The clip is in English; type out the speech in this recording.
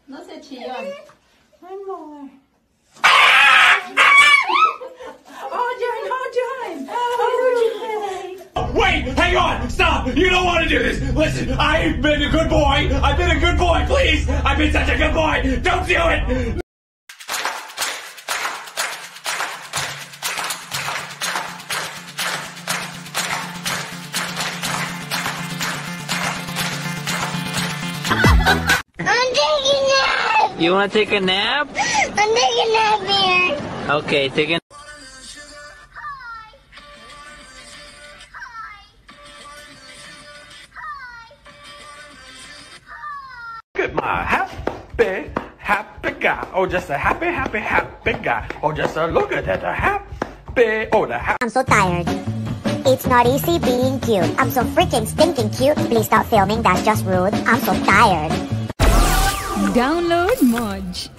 No se chillón. One more. Wait, hang on, stop! You don't want to do this! Listen, I've been a good boy! I've been a good boy, please! I've been such a good boy! Don't do it! I'm taking a nap! You want to take a nap? I'm taking a nap here. Okay, take a Look at my happy guy. Oh, just a happy guy. Oh, just a look at that, I'm so tired. It's not easy being cute. I'm so freaking stinking cute. Please stop filming, that's just rude. I'm so tired. Download Modge.